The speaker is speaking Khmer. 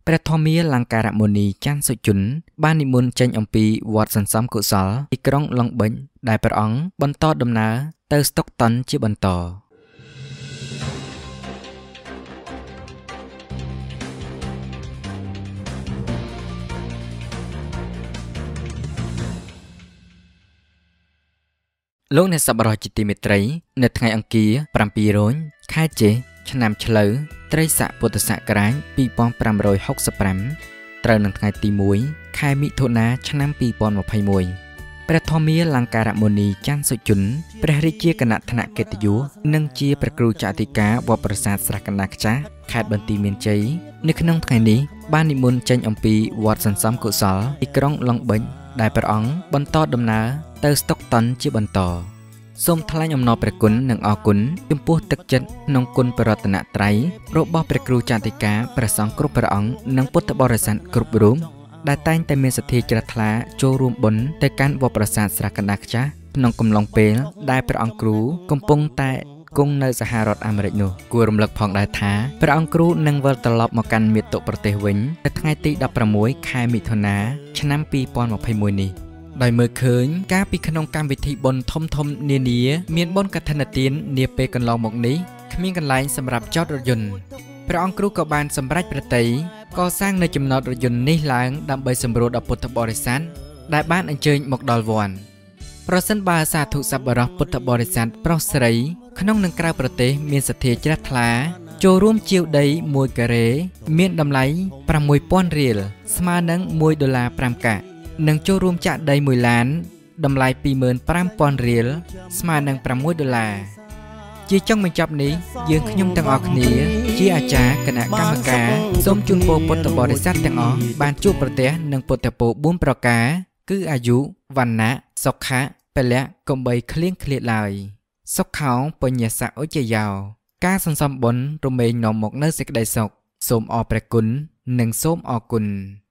ព្រះធម្មាលង្ការមុនីច័ន្ទសុជនបាននិមន្តចេញអំពីវត្តសន្សំកុសលទីក្រុងឡុងបិញដែលព្រះអង្គបន្តដំណើរទៅស្តុកតុនជាបន្តលោកអ្នកសប្បុរសជាទីមេត្រីនៅថ្ងៃអង្គារ7រោចខែចេសឆ្នាំឆ្លូវត្រីស័កពុទ្ធសករាជ2565ត្រូវនឹងថ្ងៃទី1ខែមិថុនាឆ្នាំ2021ព្រះធម្មាលង្ការមុនីច័ន្ទសុជនព្រះរាជាគណៈថ្នាក់កិត្តិយសនិងជាព្រះគ្រូចៅអធិការវត្តប្រាសាទស្រះកណ្ដាលខ្ចាស់ខេត្តបន្ទាយមានជ័យនៅក្នុងថ្ងៃនេះបាននិមន្តចេញអំពីវត្តសន្សំកុសលទីក្រុងឡុងបិញដែលព្រះអង្គបន្តដំណើរទៅស្តុកតុនជាបន្តសូមថ្លែងអំណរព្រះគុណនិងអរគុណចំពោះទឹកចិត្តក្នុងគុណបរតនត្រ័យរបស់ព្រះគ្រូចៅអធិការព្រះសង្ឃគ្រប់ព្រះអង្គនិងពុទ្ធបរិស័ទគ្រប់រូបដែលតែងតែមានសទ្ធាជ្រះថ្លាចូលរួមបុណ្យទៅកាន់វត្តប្រាសាទស្រះកណ្ដាលខ្ចាស់ក្នុងកំឡុងពេលដែលព្រះអង្គគ្រូកំពុងតែគង់នៅសហរដ្ឋអាមេរិកនោះគួររំលឹកផងដែរថាព្រះអង្គគ្រូនឹងវិលត្រឡប់មកកាន់មាតុប្រទេសវិញនៅថ្ងៃទី16ខែមិថុនាឆ្នាំ2021នេះដោយមើលឃើញការពីក្នុងកម្មវិធីបុណ្យធំនានាមានបុណ្យកឋិនទាននាពេលកន្លងមកនេះគ្មានកន្លែងសម្រាប់ចតរថយន្តព្រះអង្គគ្រូក៏បានសម្រេចប្រតិយកសាងនៅចំណតរថយន្តនេះឡើងដើម្បីសម្រួលដល់ពុទ្ធបរិស័ទដែលបានអញ្ជើញមកដល់វត្តប្រសិនបើសាធុសប្បុរសពុទ្ធបរិស័ទប្រុសស្រីក្នុងនិងក្រៅប្រទេសមានសទ្ធាជ្រះថ្លាចូលរួមជាវដី1ការ៉េមានតម្លៃ$6000រៀលស្មើនឹង$1.5កាក់និងចូលរួមចាក់ដី1ឡានតម្លៃ25,000រៀលស្មើនឹង$6ជាចុងបញ្ចប់នេះយើងខ្ញុំទាំងអស់គ្នាជាអាចារ្យគណៈកម្មការសូមជូនពរពុទ្ធបរិស័ទទាំងអស់បានជួបប្រទះនឹងពុទ្ធពរ4ប្រការគឺអាយុវណ្ណៈសុខៈពលៈកុំបីឃ្លៀងឃ្លាតឡើយសុខោបញ្ញសៈអុជយោការសន្សំបុណ្យរមែងនាំមកនៅសេចក្តីសុខសូមអរព្រះគុណនិងសូមអរគុណ